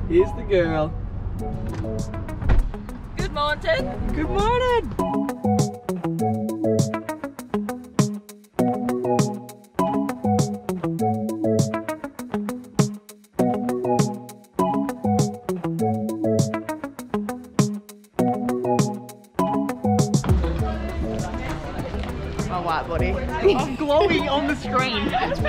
Here's the girl. Good morning. Good morning. My white body. I'm glowing on the screen.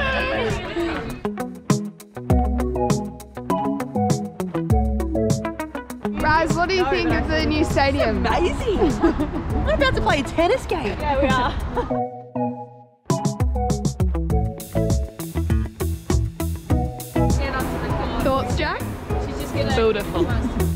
Raz, what do you think of the new stadium? Amazing. We're about to play a tennis game. Yeah, we are. Thoughts, Jack? She's just gonna Beautiful.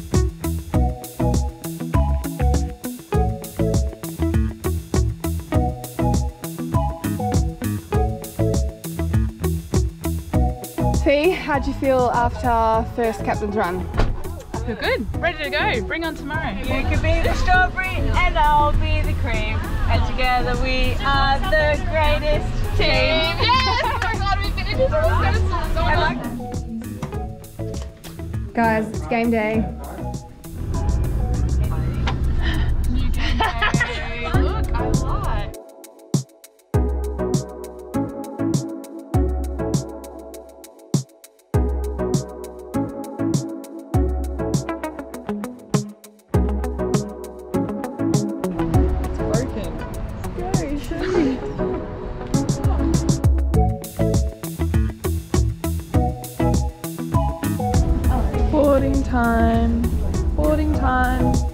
Fee, how'd you feel after first captain's run? I feel good. Ready to go. Bring on tomorrow. You could be the strawberry and I'll be the cream. And together we are the greatest team. Yes! Oh my god, we finished it. Guys, it's game day. Look, I like. Boarding time. Boarding time.